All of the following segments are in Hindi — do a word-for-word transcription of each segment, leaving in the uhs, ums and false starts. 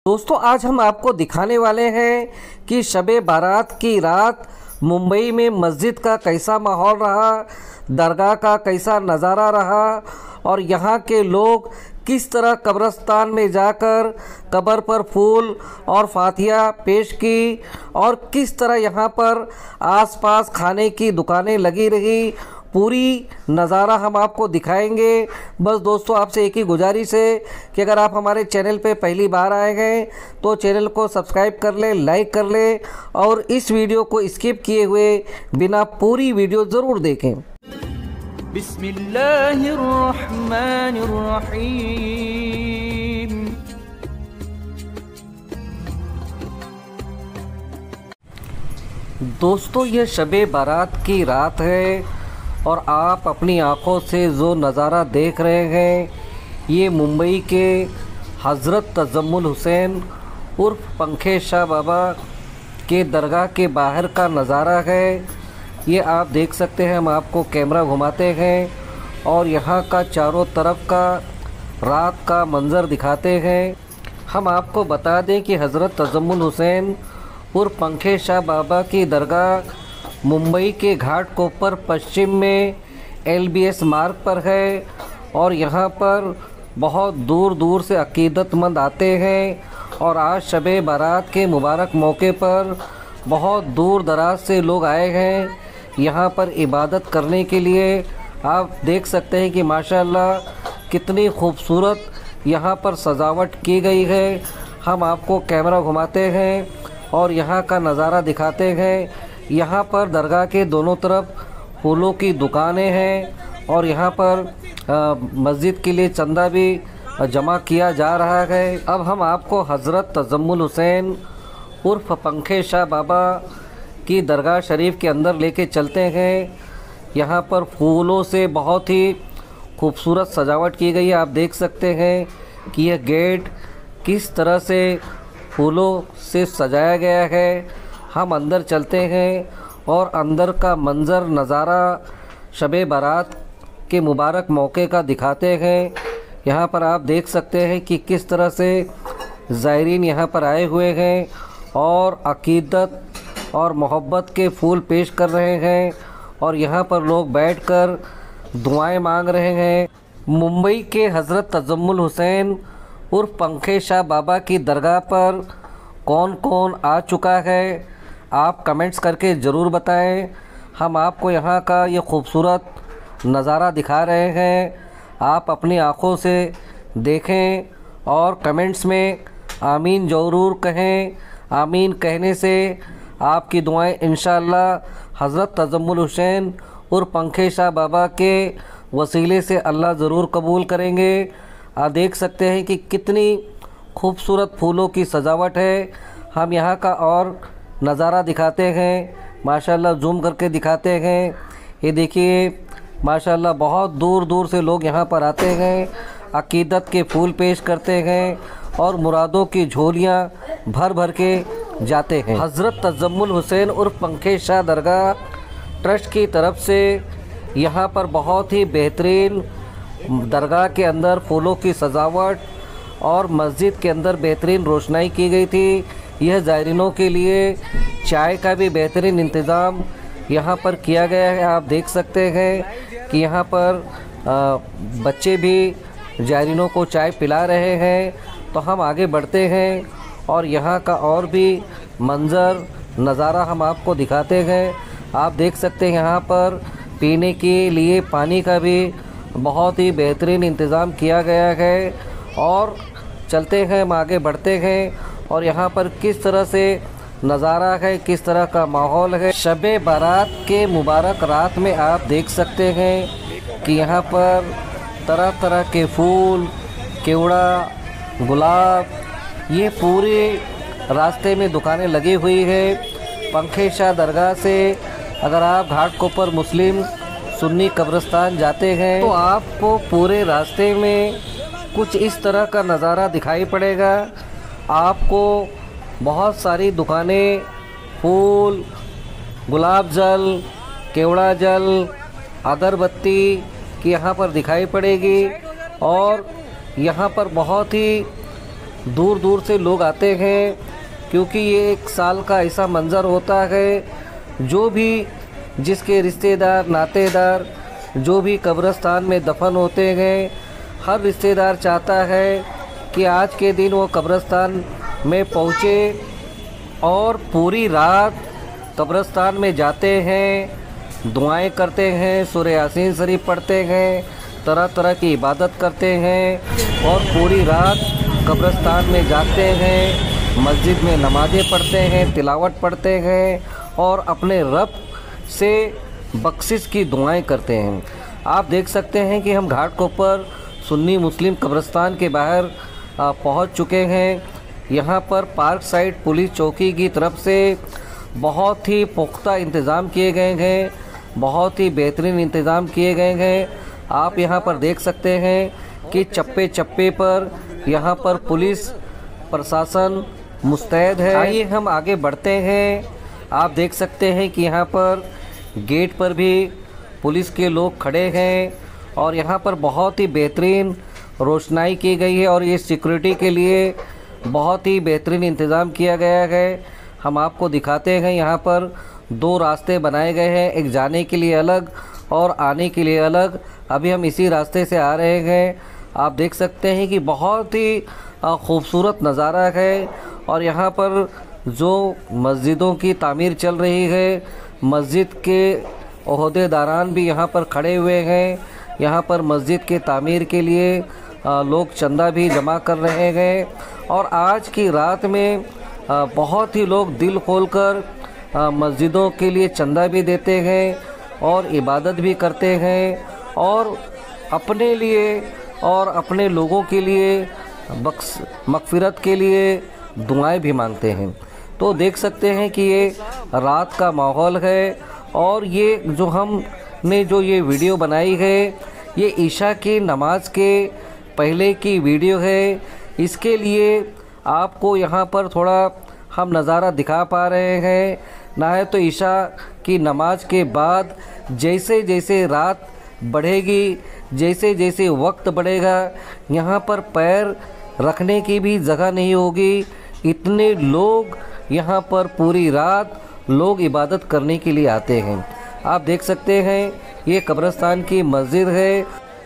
दोस्तों आज हम आपको दिखाने वाले हैं कि शबे बारात की रात मुंबई में मस्जिद का कैसा माहौल रहा, दरगाह का कैसा नज़ारा रहा और यहाँ के लोग किस तरह कब्रिस्तान में जाकर कब्र पर फूल और फातिहा पेश की और किस तरह यहाँ पर आसपास खाने की दुकानें लगी रही। पूरी नज़ारा हम आपको दिखाएंगे। बस दोस्तों आपसे एक ही गुजारिश है कि अगर आप हमारे चैनल पे पहली बार आए हैं तो चैनल को सब्सक्राइब कर लें, लाइक कर लें और इस वीडियो को स्किप किए हुए बिना पूरी वीडियो ज़रूर देखें। बिस्मिल्लाहिर्रहमानिर्रहीम। दोस्तों ये शबे बारात की रात है और आप अपनी आँखों से जो नज़ारा देख रहे हैं ये मुंबई के हज़रत तजम्मुल हुसैन उर्फ पंखे शाह बाबा के दरगाह के बाहर का नज़ारा है। ये आप देख सकते हैं, हम आपको कैमरा घुमाते हैं और यहाँ का चारों तरफ का रात का मंज़र दिखाते हैं। हम आपको बता दें कि हज़रत तजम्मुल हुसैन उर्फ पंखे शाह बाबा की दरगाह मुंबई के घाटकोपर पश्चिम में एल बी एस मार्ग पर है और यहाँ पर बहुत दूर दूर से अकीदतमंद आते हैं और आज शबे बारात के मुबारक मौके पर बहुत दूर दराज से लोग आए हैं यहाँ पर इबादत करने के लिए। आप देख सकते हैं कि माशाअल्लाह कितनी खूबसूरत यहाँ पर सजावट की गई है। हम आपको कैमरा घुमाते हैं और यहाँ का नज़ारा दिखाते हैं। यहाँ पर दरगाह के दोनों तरफ फूलों की दुकानें हैं और यहाँ पर आ, मस्जिद के लिए चंदा भी जमा किया जा रहा है। अब हम आपको हज़रत तजम्मुल हुसैन उर्फ पंखे शाह बाबा की दरगाह शरीफ के अंदर लेके चलते हैं। यहाँ पर फूलों से बहुत ही खूबसूरत सजावट की गई है। आप देख सकते हैं कि यह गेट किस तरह से फूलों से सजाया गया है। हम अंदर चलते हैं और अंदर का मंज़र नज़ारा शबे बारात के मुबारक मौके का दिखाते हैं। यहाँ पर आप देख सकते हैं कि किस तरह से ज़ायरीन यहाँ पर आए हुए हैं और अकीदत और मोहब्बत के फूल पेश कर रहे हैं और यहाँ पर लोग बैठकर दुआएं मांग रहे हैं। मुंबई के हज़रत तजम्मुल हुसैन उर्फ पंखे शाह बाबा की दरगाह पर कौन कौन आ चुका है आप कमेंट्स करके ज़रूर बताएं। हम आपको यहाँ का ये खूबसूरत नज़ारा दिखा रहे हैं, आप अपनी आँखों से देखें और कमेंट्स में आमीन ज़रूर कहें। आमीन कहने से आपकी दुआएं इंशाअल्लाह हज़रत तजम्मुल हुसैन और पंखे शाह बाबा के वसीले से अल्लाह ज़रूर कबूल करेंगे। आप देख सकते हैं कि कितनी खूबसूरत फूलों की सजावट है। हम यहाँ का और नज़ारा दिखाते हैं, माशाल्लाह जूम करके दिखाते हैं। ये देखिए माशाल्लाह बहुत दूर दूर से लोग यहाँ पर आते हैं, अकीदत के फूल पेश करते हैं और मुरादों की झोलियाँ भर भर के जाते हैं। हज़रत तजम्मुल हुसैन उर्फ पंखे शाह दरगाह ट्रस्ट की तरफ से यहाँ पर बहुत ही बेहतरीन दरगाह के अंदर फूलों की सजावट और मस्जिद के अंदर बेहतरीन रोशनाई की गई थी। यह ज़ायरीनों के लिए चाय का भी बेहतरीन इंतज़ाम यहाँ पर किया गया है। आप देख सकते हैं कि यहाँ पर आ, बच्चे भी ज़ायरीनों को चाय पिला रहे हैं। तो हम आगे बढ़ते हैं और यहाँ का और भी मंज़र नज़ारा हम आपको दिखाते हैं। आप देख सकते हैं यहाँ पर पीने के लिए पानी का भी बहुत ही बेहतरीन इंतज़ाम किया गया है। और चलते हैं, हम आगे बढ़ते हैं और यहाँ पर किस तरह से नज़ारा है, किस तरह का माहौल है। शबे बारात के मुबारक रात में आप देख सकते हैं कि यहाँ पर तरह तरह के फूल, केवड़ा, गुलाब, ये पूरे रास्ते में दुकानें लगी हुई है। पंखे शाह दरगाह से अगर आप घाटकोपर मुस्लिम सुन्नी कब्रिस्तान जाते हैं तो आपको पूरे रास्ते में कुछ इस तरह का नज़ारा दिखाई पड़ेगा। आपको बहुत सारी दुकानें फूल, गुलाब जल, केवड़ा जल, अगरबत्ती की यहाँ पर दिखाई पड़ेगी और यहाँ पर बहुत ही दूर दूर से लोग आते हैं, क्योंकि ये एक साल का ऐसा मंज़र होता है, जो भी जिसके रिश्तेदार नातेदार जो भी कब्रिस्तान में दफन होते हैं, हर रिश्तेदार चाहता है कि आज के दिन वो कब्रिस्तान में पहुँचे और पूरी रात कब्रिस्तान में जाते हैं, दुआएं करते हैं, सूरह यासीन शरीफ पढ़ते हैं, तरह तरह की इबादत करते हैं और पूरी रात कब्रिस्तान में जाते हैं, मस्जिद में नमाज़ें पढ़ते हैं, तिलावत पढ़ते हैं और अपने रब से बख्शिश की दुआएं करते हैं। आप देख सकते हैं कि हम घाट कोपर सुन्नी मुस्लिम कब्रिस्तान के बाहर पहुंच चुके हैं। यहां पर पार्क साइड पुलिस चौकी की तरफ से बहुत ही पुख्ता इंतज़ाम किए गए हैं, बहुत ही बेहतरीन इंतज़ाम किए गए हैं। आप यहां पर देख सकते हैं कि चप्पे चप्पे पर यहां पर पुलिस प्रशासन मुस्तैद है। आइए हम आगे बढ़ते हैं। आप देख सकते हैं कि यहां पर गेट पर भी पुलिस के लोग खड़े हैं और यहां पर बहुत ही बेहतरीन रोशनाई की गई है और ये सिक्योरिटी के लिए बहुत ही बेहतरीन इंतज़ाम किया गया है। हम आपको दिखाते हैं, यहाँ पर दो रास्ते बनाए गए हैं, एक जाने के लिए अलग और आने के लिए अलग। अभी हम इसी रास्ते से आ रहे हैं। आप देख सकते हैं कि बहुत ही खूबसूरत नज़ारा है और यहाँ पर जो मस्जिदों की तामीर चल रही है, मस्जिद के ओहदेदारान भी यहाँ पर खड़े हुए हैं। यहाँ पर मस्जिद के तामीर के लिए लोग चंदा भी जमा कर रहे हैं और आज की रात में बहुत ही लोग दिल खोलकर मस्जिदों के लिए चंदा भी देते हैं और इबादत भी करते हैं और अपने लिए और अपने लोगों के लिए बख्श मगफिरत के लिए दुआएं भी मांगते हैं। तो देख सकते हैं कि ये रात का माहौल है और ये जो हमने जो ये वीडियो बनाई है, ये ईशा की नमाज के पहले की वीडियो है। इसके लिए आपको यहाँ पर थोड़ा हम नज़ारा दिखा पा रहे हैं, ना है तो ईशा की नमाज के बाद जैसे जैसे रात बढ़ेगी, जैसे जैसे वक्त बढ़ेगा, यहाँ पर पैर रखने की भी जगह नहीं होगी। इतने लोग यहाँ पर पूरी रात लोग इबादत करने के लिए आते हैं। आप देख सकते हैं ये कब्रिस्तान की मस्जिद है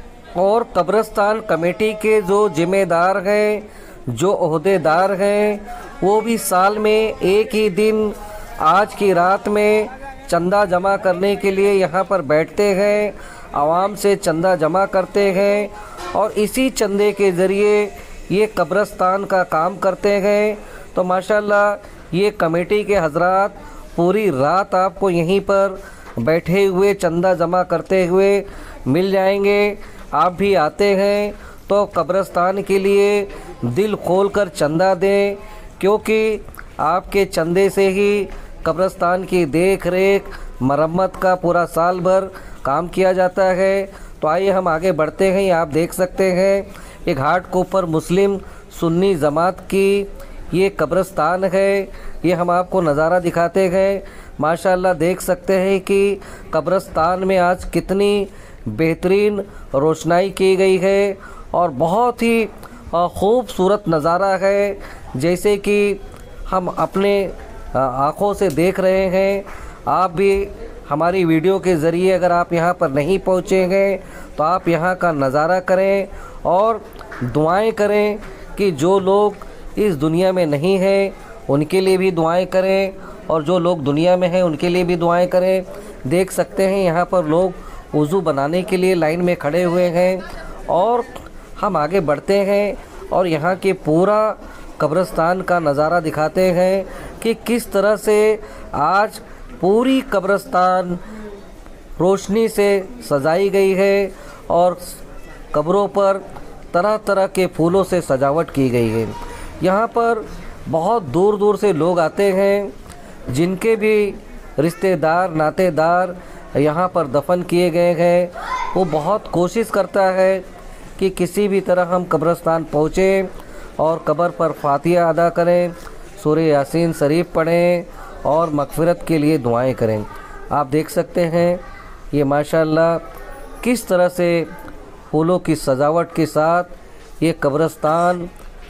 और कब्रिस्तान कमेटी के जो जिम्मेदार हैं, जो ओहदेदार हैं, वो भी साल में एक ही दिन आज की रात में चंदा जमा करने के लिए यहाँ पर बैठते हैं, आवाम से चंदा जमा करते हैं और इसी चंदे के ज़रिए ये कब्रिस्तान का काम करते हैं। तो माशाल्लाह ये कमेटी के हजरात पूरी रात आपको यहीं पर बैठे हुए चंदा जमा करते हुए मिल जाएंगे। आप भी आते हैं तो कब्रिस्तान के लिए दिल खोलकर चंदा दें, क्योंकि आपके चंदे से ही कब्रिस्तान की देख रेख मरम्मत का पूरा साल भर काम किया जाता है। तो आइए हम आगे बढ़ते हैं। आप देख सकते हैं ये घाट कोपर मुस्लिम सुन्नी जमात की ये कब्रिस्तान है। ये हम आपको नज़ारा दिखाते हैं। माशाल्लाह देख सकते हैं कि कब्रिस्तान में आज कितनी बेहतरीन रोशनाई की गई है और बहुत ही खूबसूरत नज़ारा है, जैसे कि हम अपने आँखों से देख रहे हैं। आप भी हमारी वीडियो के ज़रिए अगर आप यहाँ पर नहीं पहुँचे हैं तो आप यहाँ का नज़ारा करें और दुआएं करें कि जो लोग इस दुनिया में नहीं हैं उनके लिए भी दुआएं करें और जो लोग दुनिया में हैं उनके लिए भी दुआएं करें। देख सकते हैं यहाँ पर लोग वज़ू बनाने के लिए लाइन में खड़े हुए हैं और हम आगे बढ़ते हैं और यहाँ के पूरा कब्रिस्तान का नज़ारा दिखाते हैं कि किस तरह से आज पूरी कब्रिस्तान रोशनी से सजाई गई है और कब्रों पर तरह तरह के फूलों से सजावट की गई है। यहाँ पर बहुत दूर दूर से लोग आते हैं, जिनके भी रिश्तेदार नातेदार यहाँ पर दफन किए गए हैं। वो बहुत कोशिश करता है कि किसी भी तरह हम कब्रिस्तान पहुँचें और कब्र पर फातिहा अदा करें, सूरह यासीन शरीफ पढ़ें और मगफिरत के लिए दुआएं करें। आप देख सकते हैं ये माशाल्लाह किस तरह से फूलों की सजावट के साथ ये कब्रिस्तान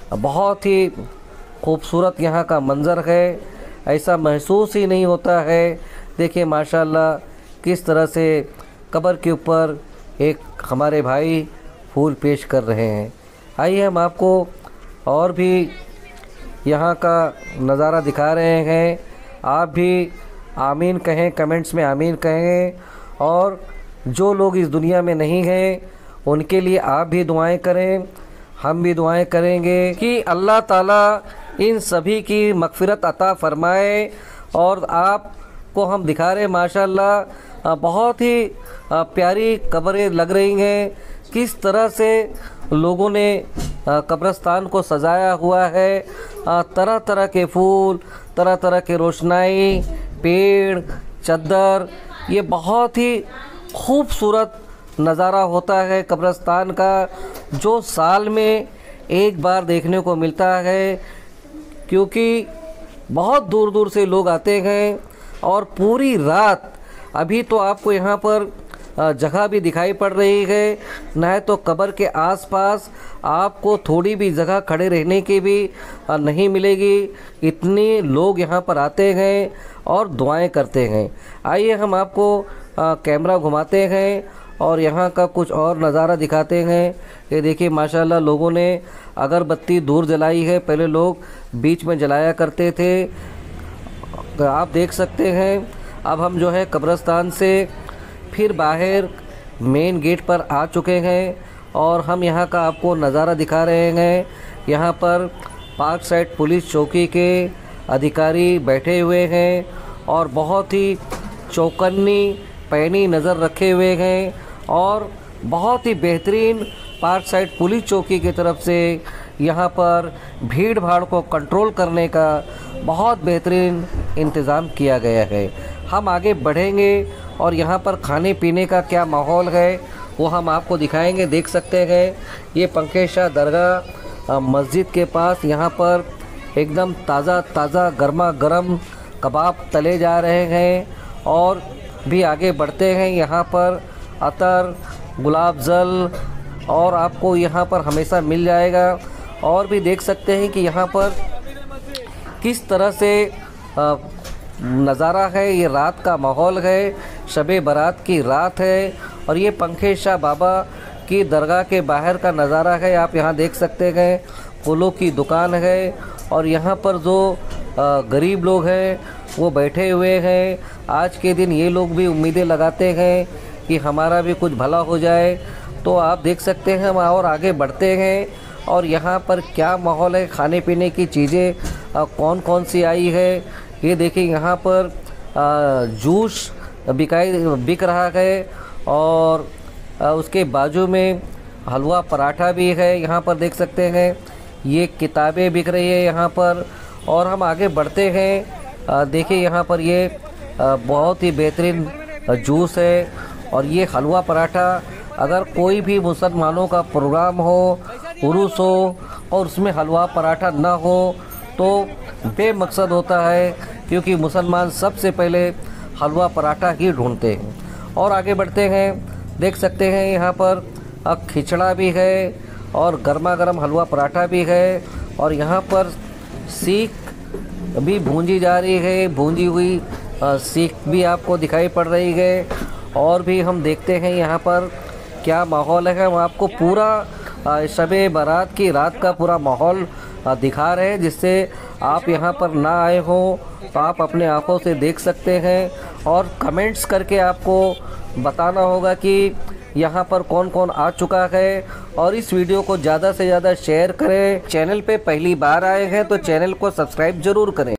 बहुत ही खूबसूरत यहाँ का मंज़र है, ऐसा महसूस ही नहीं होता है। देखिए माशाल्लाह किस तरह से कब्र के ऊपर एक हमारे भाई फूल पेश कर रहे हैं। आइए हम आपको और भी यहाँ का नज़ारा दिखा रहे हैं। आप भी आमीन कहें, कमेंट्स में आमीन कहें, और जो लोग इस दुनिया में नहीं हैं उनके लिए आप भी दुआएं करें, हम भी दुआएं करेंगे कि अल्लाह ताला इन सभी की मग़फ़िरत अता फ़रमाए। और आपको हम दिखा रहे हैं माशाल्लाह बहुत ही प्यारी कब्रें लग रही हैं। किस तरह से लोगों ने कब्रस्तान को सजाया हुआ है, तरह तरह के फूल, तरह तरह के रोशनाई, पेड़, चद्दर, ये बहुत ही खूबसूरत नज़ारा होता है कब्रस्तान का, जो साल में एक बार देखने को मिलता है। क्योंकि बहुत दूर दूर से लोग आते हैं और पूरी रात, अभी तो आपको यहाँ पर जगह भी दिखाई पड़ रही है, न तो कब्र के आसपास आपको थोड़ी भी जगह खड़े रहने की भी नहीं मिलेगी। इतने लोग यहाँ पर आते हैं और दुआएं करते हैं। आइए हम आपको कैमरा घुमाते हैं और यहाँ का कुछ और नज़ारा दिखाते हैं। ये देखिए माशाल्लाह लोगों ने अगरबत्ती दूर जलाई है, पहले लोग बीच में जलाया करते थे। आप देख सकते हैं अब हम जो है कब्रस्तान से फिर बाहर मेन गेट पर आ चुके हैं और हम यहाँ का आपको नज़ारा दिखा रहे हैं। यहाँ पर पार्क साइड पुलिस चौकी के अधिकारी बैठे हुए हैं और बहुत ही चौकन्नी पैनी नज़र रखे हुए हैं और बहुत ही बेहतरीन पार्क साइड पुलिस चौकी की तरफ से यहाँ पर भीड़ भाड़ को कंट्रोल करने का बहुत बेहतरीन इंतज़ाम किया गया है। हम आगे बढ़ेंगे और यहाँ पर खाने पीने का क्या माहौल है वो हम आपको दिखाएंगे। देख सकते हैं ये पंखे शाह दरगाह मस्जिद के पास यहाँ पर एकदम ताज़ा ताज़ा गर्मा गर्म कबाब तले जा रहे हैं। और भी आगे बढ़ते हैं, यहाँ पर अतर, गुलाब जल और आपको यहाँ पर हमेशा मिल जाएगा। और भी देख सकते हैं कि यहाँ पर किस तरह से नज़ारा है, ये रात का माहौल है, शबे बारात की रात है। और ये पंखे शाह बाबा की दरगाह के बाहर का नज़ारा है। आप यहाँ देख सकते हैं फूलों की दुकान है और यहाँ पर जो गरीब लोग हैं वो बैठे हुए हैं। आज के दिन ये लोग भी उम्मीदें लगाते हैं कि हमारा भी कुछ भला हो जाए। तो आप देख सकते हैं हम और आगे बढ़ते हैं और यहाँ पर क्या माहौल है, खाने पीने की चीज़ें कौन कौन सी आई है। ये देखिए यहाँ पर जूस बिकाई बिक रहा है और उसके बाजू में हलवा पराठा भी है। यहाँ पर देख सकते हैं ये किताबें बिक रही है यहाँ पर। और हम आगे बढ़ते हैं, देखिए यहाँ पर ये बहुत ही बेहतरीन जूस है और ये हलवा पराठा। अगर कोई भी मुसलमानों का प्रोग्राम हो, उरूस हो और उसमें हलवा पराठा ना हो तो बेमकसद होता है, क्योंकि मुसलमान सबसे पहले हलवा पराठा ही ढूंढते हैं। और आगे बढ़ते हैं, देख सकते हैं यहाँ पर खिचड़ा भी है और गर्मा गर्म हलवा पराठा भी है। और यहाँ पर सीख भी भूंजी जा रही है, भूंजी हुई सीख भी आपको दिखाई पड़ रही है। और भी हम देखते हैं यहाँ पर क्या माहौल है, हम आपको पूरा शबे बारात की रात का पूरा माहौल दिखा रहे हैं, जिससे आप यहाँ पर ना आए हो तो आप अपने आँखों से देख सकते हैं। और कमेंट्स करके आपको बताना होगा कि यहाँ पर कौन कौन आ चुका है। और इस वीडियो को ज़्यादा से ज़्यादा शेयर करें। चैनल पे पहली बार आए हैं तो चैनल को सब्सक्राइब ज़रूर करें।